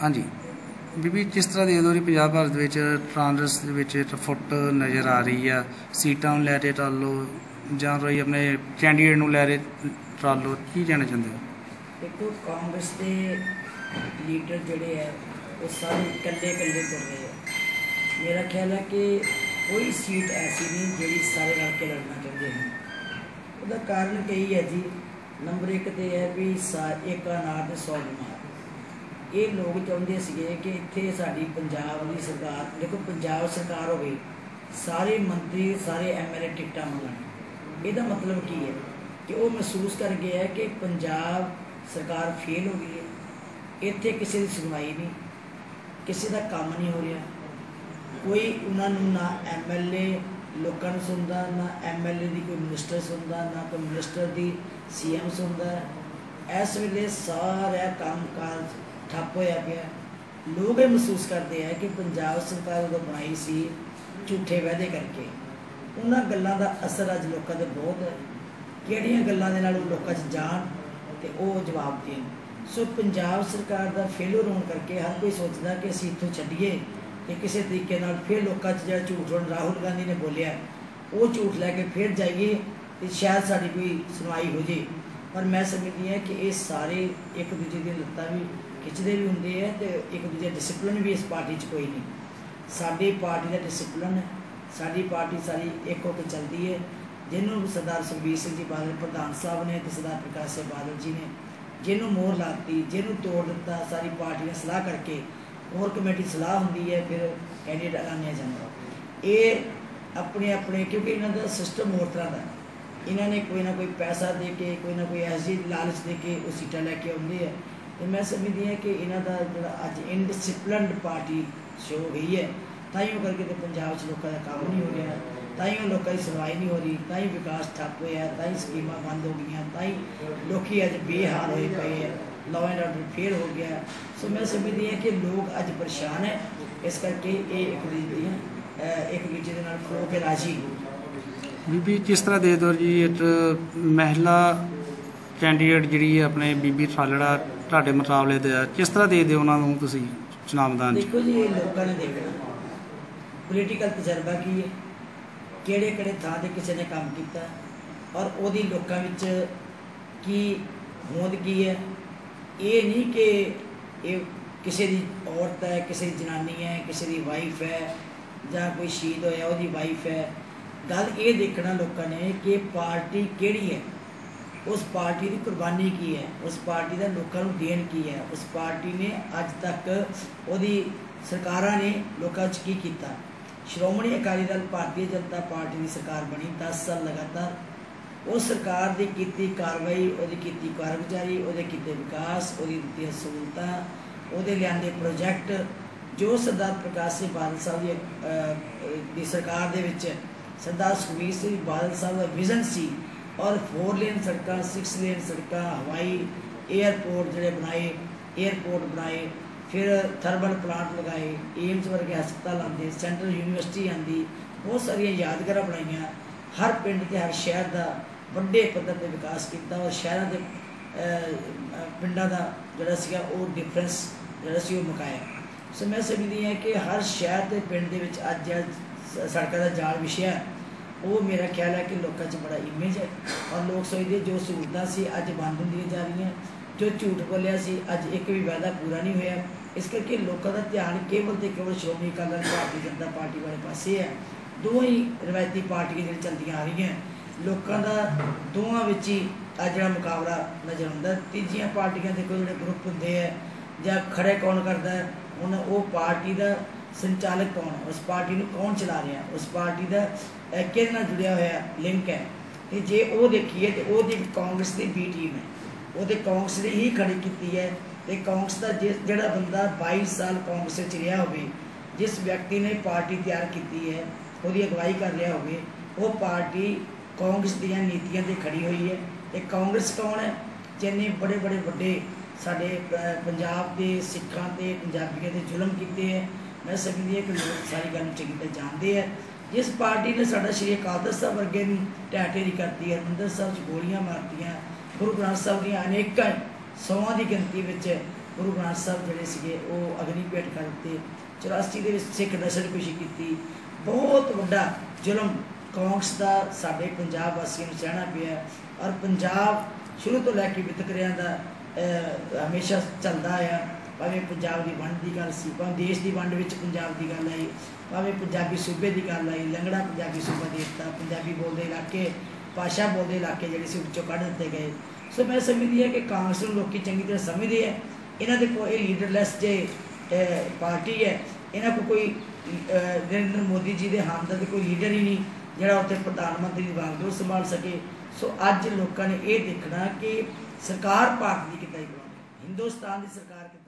हाँ जी बीबी जिस तरह देखो जी पंजाब भारत ट्रांसस फुट नज़र आ रही है सीटां लैरे टाल लो जां रही अपने कैंडीडेट नूं लैरे टाल लो की कहना चाहते हो? देखो कांग्रेस के लीडर जोड़े है वो सारे कल्ले कल्ले तुर रहे हैं। मेरा ख्याल है कि कोई सीट ऐसी नहीं जी सारे रल के लड़ना चाहते हैं। उसका कारण कई है जी। नंबर एक तो है भी एक अनार ते 100 बीमार। ये लोग चाहते थे कि इतने साड़ी पंजाब की सरकार देखो पंजाब सरकार हो गई सारे मंत्री सारे MLA टिकटा मंगन। यदा मतलब की है कि वो महसूस कर गया है कि पंजाब सरकार फेल हो गई है। इत्थे किसी की सुनवाई नहीं, किसी का काम नहीं हो रहा, कोई उन्होंने ना MLA लोगों को सुनता, ना MLA की कोई मिनिस्टर सुनता, ना कोई मिनिस्टर की CM सुनता। इस वेले सारा काम काज ठप होया गया। लोग ये महसूस करते हैं कि पंजाब सरकार जो बनाई सी झूठे वादे करके उन्होंने गलों का असर अज लोगों पर बहुत है। किहड़ियां गल्लां दे नाल लोकां च जाण ते वो जवाब देन। सो पंजाब सरकार का फेलियर होने करके हर कोई सोचता कि असीं इत्थों छड्डीए ते किसी तरीके नाल फिर लोकां च जिहड़ा झूठ हुण राहुल गांधी ने बोलिया वो झूठ लैके फिर जाइए तो शायद साड़ी कोई सुनवाई हो जाए। पर मैं समझदी हां कि ये सारे एक दूजे दी लत्तां भी खिचदे भी हुंदे है ते एक दूजे डिसिपलिन भी इस पार्टी च कोई नहीं। साडी पार्टी का डिसिपलिन है, साडी पार्टी सारी एक होकर चलती है। जिन्होंने सरदार सुखबीर सिंह जी बादल प्रधान साहब ने तो सरदार प्रकाश सिंह बादल जी ने जिन्हों मोहर लाती जिन्हों तोड़ दिता सारी पार्टी ने सलाह करके कोर कमेटी सलाह होंगी है फिर कैंडीडेट ऐलानिया जाता। ये अपने अपने क्योंकि इन्हों का सिस्टम होर तरह का इन्होंने कोई ना कोई पैसा दे के कोई ना कोई ऐसी लालच दे के वो सीटा लैके आते हैं। तो मैं समझदी हाँ कि इन्हों का जो अज इनडिसिपलिनड पार्टी शो हो गई है ताइयों करके तो पंजाब च लोगों का काम नहीं हो रहा, ताइयों लोगों की सुनवाई नहीं हो रही, ताई विकास ठप होया, ताई स्कीमां बंद हो गई, ताई लोग अज बेहाल होए पे है, लॉ एंड ऑर्डर फेल हो गया। सो मैं समझदी हाँ कि लोग अज परेशान है। इस करके ये एक दूजे के नाल खलो के राजी। बीबी किस तरह दे दो जी एक महिला कैंडीडेट जी अपने बीबी खालड़ा ਤੁਹਾਡੇ ਮੁਕਾਬਲੇ ਦੇ किस तरह दे ਦਿਓ ਉਹਨਾਂ ਨੂੰ ਤੁਸੀਂ ਚੁਣਾਵ ਮੈਦਾਨ 'ਚ? देखो जी ये लोगों ने देखना पोलीटिकल तजर्बा की है, ਕਿਹੜੇ ਕਿਹੜੇ ਥਾਂ ਤੇ ਕਿਸੇ ने काम किया और ਉਹਦੀ ਲੋਕਾਂ ਵਿੱਚ ਕੀ ਹੋਂਦ ਕੀ है। ये नहीं कि ये किसी की औरत है, किसी की जनानी है, किसी की वाइफ है ਜਾਂ कोई शहीद होया ਉਹਦੀ वाइफ है। गल ये देखना लोगों ने कि पार्टी केड़ी है, उस पार्टी की कुर्बानी की है, उस पार्टी का लोगों को देन की है, उस पार्टी ने अज तक वो सरकारां ने लोगों की किया। श्रोमणी अकाली दल भारतीय जनता पार्टी की सरकार बनी 10 साल लगातार उस सरकार की की कार्रवाई वो की कारगुजारी वो किए विकास वो दी सहूलतां वो लियादे प्रोजैक्ट जो सरदार प्रकाश सिंह बादल साहब की सरकार दे विच सरदार सुखबीर सिंह बादल साहब का विजन सी और 4 लेन सड़क 6 लेन सड़क हवाई एयरपोर्ट जोड़े बनाए, एयरपोर्ट बनाए, फिर थर्मल प्लांट लगाए, एम्स वर्गे हस्पताल आते, सेंट्रल यूनिवर्सिटी आती, बहुत सारिया यादगार बनाई। हर पिंड के हर शहर का बड़े पद्धर पर विकास किया और शहरों के पिंडों का जोड़ा वो डिफरेंस जोड़ा मुकाया। सो मैं समझदी हाँ कि हर शहर के पिंड के अज सड़कों का जाल विछया वो मेरा ख्याल है कि लोगों च बड़ा इमेज है और लोग सोचते जो सहूलतां सी अज बंद होंदियां जा रही, जो झूठ बोलिया सी अज एक भी वादा पूरा नहीं होया। इस करके लोगों का ध्यान केवल तो केवल श्रोमणी अकाली दल भारतीय जनता पार्टी वाले पासे है। दो ही रवायती पार्टियां जो चलदियां आ रही हैं लोगों का दोवां विच ही अज जिहड़ा मुकाबला नज़र आउंदा। तीजियां पार्टियां देखो जो ग्रुप होंदे है जां खड़े कौन करता है हुण वो पार्टी का संचालक कौन है, उस पार्टी को कौन चला रहा है, उस पार्टी का किहदे नाल जुड़िया होया लिंक है। तो जे वो देखिए तो वो कांग्रेस की बी टीम है वो तो कांग्रेस ने ही खड़ी की है। तो कांग्रेस का जिहड़ा बंदा 22 साल कांग्रेस रहा हो, जिस व्यक्ति ने पार्टी तैयार की है वो अगवाई कर रहा हो, वो पार्टी कांग्रेस दी नीतियां ते खड़ी हुई है। तो कांग्रेस कौन है जिन्हें बड़े बड़े वड्डे साडे पंजाब के सिखां ते पंजाबियों ते जुल्म किए हैं। मैं समझदी कि लोग सारी गल चंगी तरह जानते हैं। जिस पार्टी ने साडा श्री अकाल तख्त साहब वर्गे ढह ढेरी करती है, हरमंदिर साहब गोलियां मारतियां, गुरु ग्रंथ साहब दी अनेक 100 की गिनती में गुरु ग्रंथ साहब जिहड़े सीगे वो अग्नि भेंट कर दिते। 84 ਦੇ ਵਿੱਚ सिख नस्लकुशी की। बहुत वड्डा जुल्म कांग्रेस का साडे पंजाब वासियों को सहना पिया और पंजाब शुरू तो लैके वितकरियां का हमेशा चलता आया। भावें पंजाब की वंड की गल सी, भावें देश की वंड विच पंजाब की गल आई, भावें पंजाबी सूबे की गल आई, लंगड़ा पंजाबी सूबा दे दिता, पंजाबी बोलते इलाके भाषा बोलते इलाके जिहड़े सी विचों कढ दिते गए। सो मैं समझदी है कि कांग्रेस नूं लोग चंगी तरह समझते हैं। इन्हां दे कोई लीडरलैस जे पार्टी है, इन्हां को कोई नरेंद्र मोदी जी के हमदर्द कोई लीडर ही नहीं जिहड़ा उत्थे प्रधानमंत्री की वांगडोर संभाल सके। सो अज लोगों ने यह देखना कि सरकार भारत की कितना ही बनानी, हिंदुस्तान की सरकार